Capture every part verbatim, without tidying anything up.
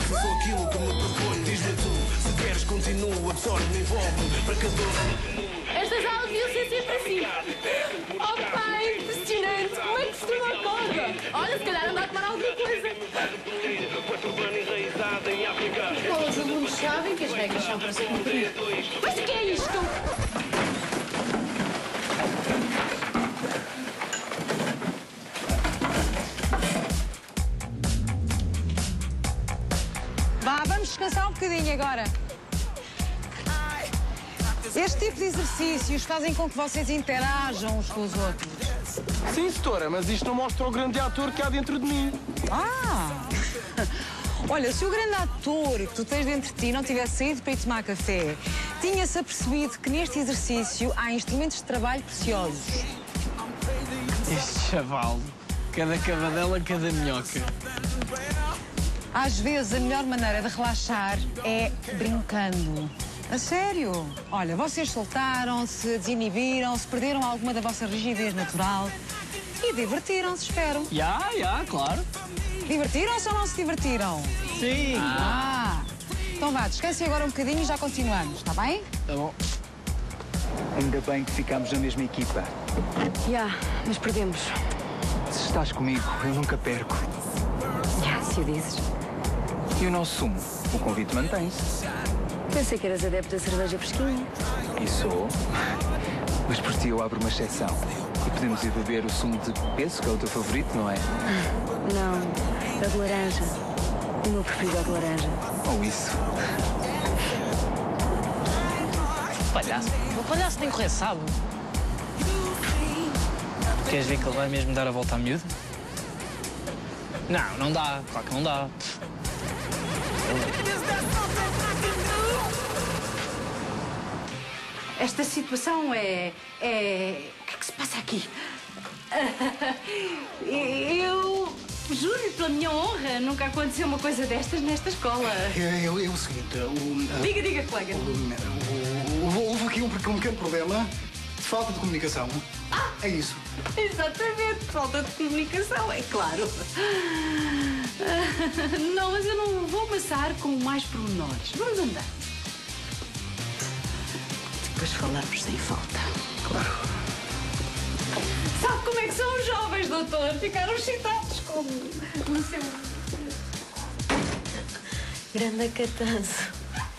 se sou aquilo que me proponho. Diz-me tu, se queres continuo, absorve-me, envolve-me, para cada um. Estas aulas deviam ser sempre assim. Oh pai, impressionante, como é que se toma a corda? Olha, se calhar anda a tomar alguma coisa. Bom, os alunos sabem que as regras são para se cumprir. Mas o que é isto? Vá, vamos descansar um bocadinho agora. Este tipo de exercícios fazem com que vocês interajam uns com os outros. Sim, setora, mas isto não mostra o grande ator que há dentro de mim. Ah! Olha, se o grande ator que tu tens dentro de ti não tivesse saído para ir tomar café, tinha-se apercebido que neste exercício há instrumentos de trabalho preciosos. Este chaval, cada cavadela, cada minhoca. Às vezes, a melhor maneira de relaxar é brincando. A sério? Olha, vocês soltaram-se, desinibiram-se, perderam alguma da vossa rigidez natural e divertiram-se, espero. Já, já, claro. Divertiram-se ou não se divertiram? Sim. Ah. Então vá, descansem agora um bocadinho e já continuamos, está bem? Tá bom. Ainda bem que ficámos na mesma equipa. Já, mas perdemos. Se estás comigo, eu nunca perco. Já, se o dizes. E o nosso sumo? O convite mantém-se. Pensei que eras adepto da cerveja fresquinha. E sou. Mas por ti eu abro uma exceção. E podemos ir beber o sumo de peso, que é o teu favorito, não é? Não, a de laranja. O meu preferido é o de laranja. Ou isso. Palhaço. O palhaço nem correr sabe. Queres ver que ele vai mesmo dar a volta à miúda? Não, não dá. Claro que não dá. Esta situação é... é... O que é que se passa aqui? Eu juro pela minha honra, nunca aconteceu uma coisa destas nesta escola. É, é, é o seguinte, o... Diga, diga, colega. O, o, houve aqui um, um pequeno problema de falta de comunicação. Ah! É isso. Exatamente, falta de comunicação, é claro. Não, mas eu não vou amassar com mais pormenores. Vamos andar. Depois falamos sem falta. Claro. Sabe como é que são os jovens, doutor? Ficaram excitados com o seu... Grande catanço.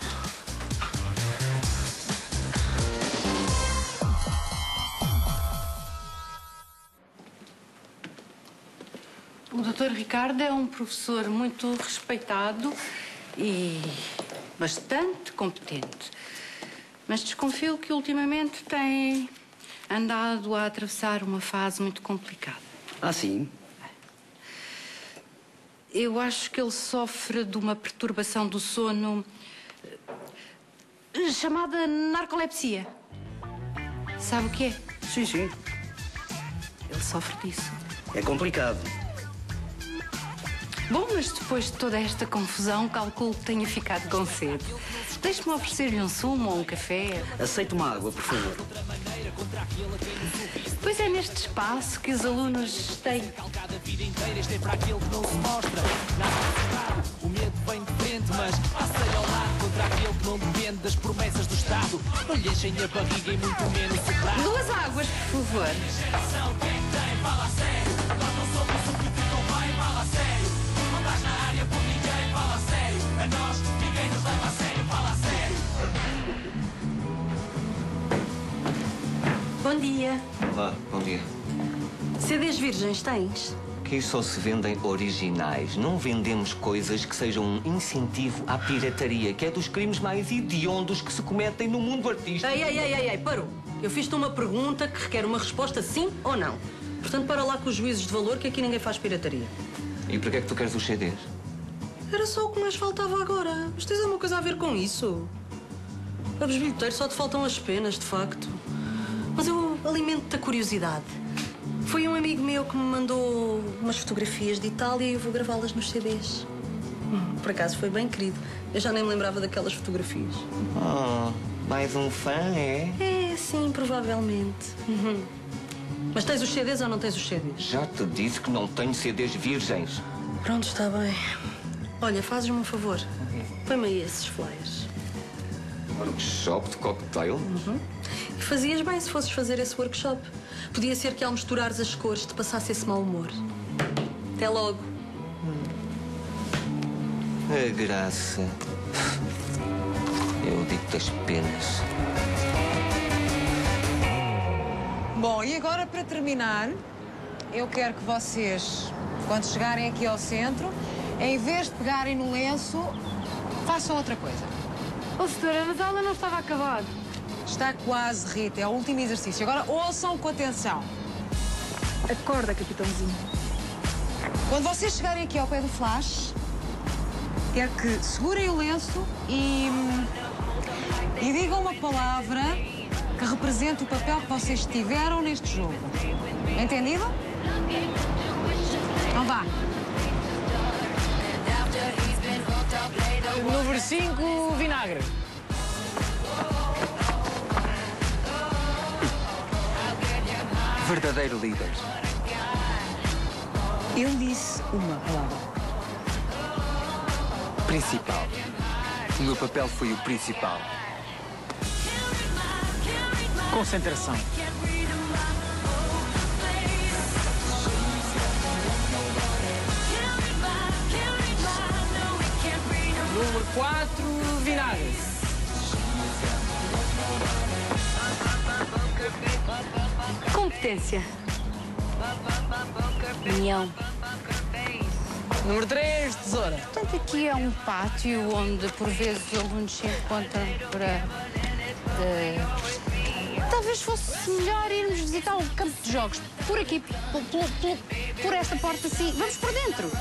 O doutor Ricardo é um professor muito respeitado e bastante competente. Mas desconfio que ultimamente tem andado a atravessar uma fase muito complicada. Ah, sim? Eu acho que ele sofre de uma perturbação do sono chamada narcolepsia. Sabe o que é? Sim, sim. Ele sofre disso. É complicado. Bom, mas depois de toda esta confusão, calculo que tenha ficado com sede. Deixe-me oferecer-lhe um sumo ou um café. Aceito uma água, por favor. Pois é neste espaço que os alunos têm. O medo vem de frente, mas passei ao lado contra aquele que não depende das promessas do Estado. Não lhe enchem a barriga e muito menos o prato. Duas águas, por favor. Quem tem, fala a sério. Nós não somos o que te convém, fala a sério. Não estás na área por ninguém, fala a sério. A nós, ninguém nos leva a sério, fala a sério. Bom dia. Olá, bom dia. C Ds virgens tens? Aqui só se vendem originais. Não vendemos coisas que sejam um incentivo à pirataria, que é dos crimes mais hediondos que se cometem no mundo artístico. Ei, ei, ei, ei, ei, parou. Eu fiz-te uma pergunta que requer uma resposta sim ou não. Portanto, para lá com os juízes de valor, que aqui ninguém faz pirataria. E por que é que tu queres os C Ds? Era só o que mais faltava agora. Mas tens alguma coisa a ver com isso? A bisbilhoteiro só te faltam as penas, de facto. Mas eu alimento-te a curiosidade. Foi um amigo meu que me mandou umas fotografias de Itália e eu vou gravá-las nos C Ds. Por acaso foi bem querido. Eu já nem me lembrava daquelas fotografias. Oh, mais um fã, é? É, sim, provavelmente. Uhum. Mas tens os C Ds ou não tens os C Ds? Já te disse que não tenho C Ds virgens. Pronto, está bem. Olha, fazes-me um favor. Põe-me aí esses flyers. Workshop de cocktail? Uhum. E fazias bem se fosses fazer esse workshop. Podia ser que ao misturares as cores te passasse esse mau humor. Até logo. A graça. Eu digo das penas. Bom, e agora, para terminar, eu quero que vocês, quando chegarem aqui ao centro, em vez de pegarem no lenço, façam outra coisa. Ô, setora, mas a aula não estava acabada. Está quase, Rita. É o último exercício. Agora, ouçam com atenção. Acorda, capitãozinho. Quando vocês chegarem aqui ao pé do flash, quero que segurem o lenço e, e digam uma palavra que represente o papel que vocês tiveram neste jogo. Entendido? Então vá. Número cinco, vinagre. Verdadeiro líder. Eu disse uma palavra. Principal. O meu papel foi o principal. Concentração. Número quatro, vinagre. Competência. União. Número três, tesoura. Portanto, aqui é um pátio onde, por vezes, os alunos se encontram para... de- Talvez fosse melhor irmos visitar o campo de jogos. Por aqui, por, por, por, por esta porta, assim. Vamos por dentro.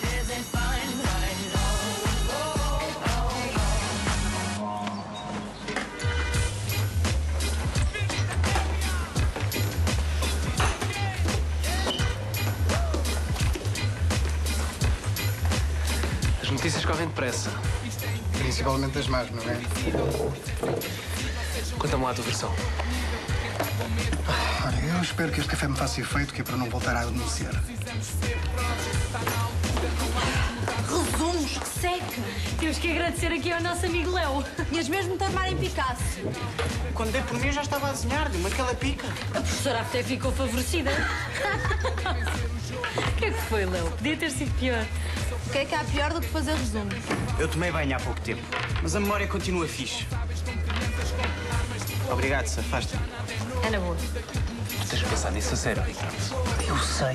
As notícias correm depressa. Principalmente as más, não é? Conta-me lá a tua versão. Olha, eu espero que este café me faça efeito, que é para não voltar a denunciar. Resumos, que seca. Temos que agradecer aqui ao nosso amigo Léo. Ias mesmo tornar em Picasso. Quando dei por mim, eu já estava a desenhar, deu-me aquela pica. A professora até ficou favorecida. O que é que foi, Léo? Podia ter sido pior. O que é que há pior do que fazer resumos? Eu tomei banho há pouco tempo, mas a memória continua fixe. Obrigado, safaste. É na boa. Tens de pensar nisso a sério, Ricardo. Eu sei.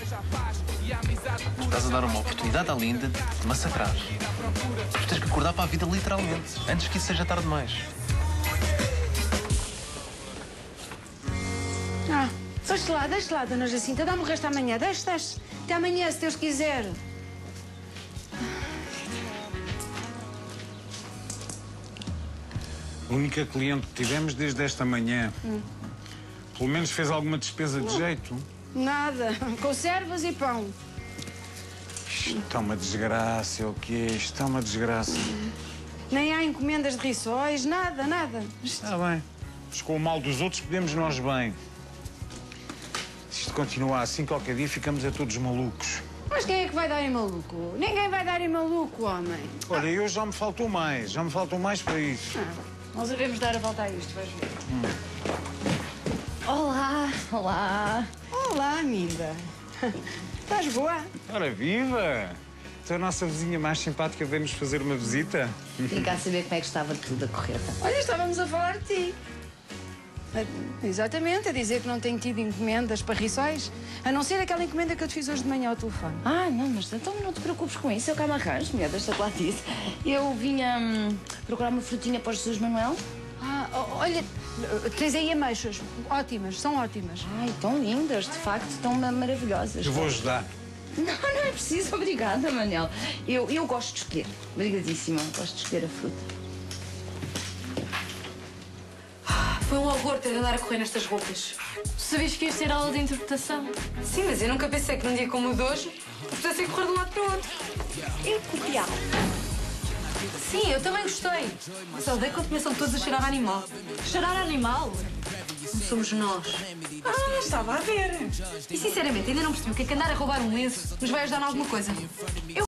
Tu estás a dar uma oportunidade à Linda de te massacrar. Tu tens que acordar para a vida literalmente, antes que isso seja tarde demais. Ah, deixa lá, deixa lá, dona Jacinta. Dá-me o resto amanhã. Deixa, deixa. Até amanhã, se Deus quiser. A única cliente que tivemos desde esta manhã. Hum. Pelo menos fez alguma despesa de jeito. Nada. Conservas e pão. Isto está uma desgraça, é o que é? Isto está uma desgraça. Nem há encomendas de rissóis, nada, nada. Está bem. Mas com o mal dos outros podemos nós bem. Se isto continuar assim, qualquer dia ficamos a todos malucos. Mas quem é que vai dar em maluco? Ninguém vai dar em maluco, homem. Olha, eu já me faltou mais. Já me faltou mais para isso. Ah, nós devemos dar a volta a isto, vais ver. Hum. Olá, olá. Olá, Minda. Estás boa? Ora, viva! Tu é a nossa vizinha mais simpática, veio-nos fazer uma visita. Vim cá saber como é que estava tudo a correr. Olha, estávamos a falar de ti. Exatamente, a dizer que não tenho tido encomendas para rissóis, a não ser aquela encomenda que eu te fiz hoje de manhã ao telefone. Ah, não, mas então não te preocupes com isso, eu cá me arranjo, mulher, deixa-te lá disso. Eu vinha hum, procurar uma frutinha para o Jesus Manuel. Ah, olha, tens aí ameixas, ótimas, são ótimas. Ai, tão lindas, de facto, tão maravilhosas. Eu vou ajudar. Não, não é preciso, obrigada, Manel. Eu, eu gosto de escolher, obrigadíssima, gosto de escolher a fruta. Foi um horror ter de andar a correr nestas roupas. Tu sabias que ias ter aula de interpretação? Sim, mas eu nunca pensei que num dia como o de hoje pudesse ir correr de um lado para o outro. E copiar. Sim, eu também gostei. Só odeio quando começam todos a cheirar a animal. Cheirar a animal? Não somos nós. Ah, estava a ver. E sinceramente, ainda não percebi o que é que andar a roubar um lenço nos vai ajudar em alguma coisa. Eu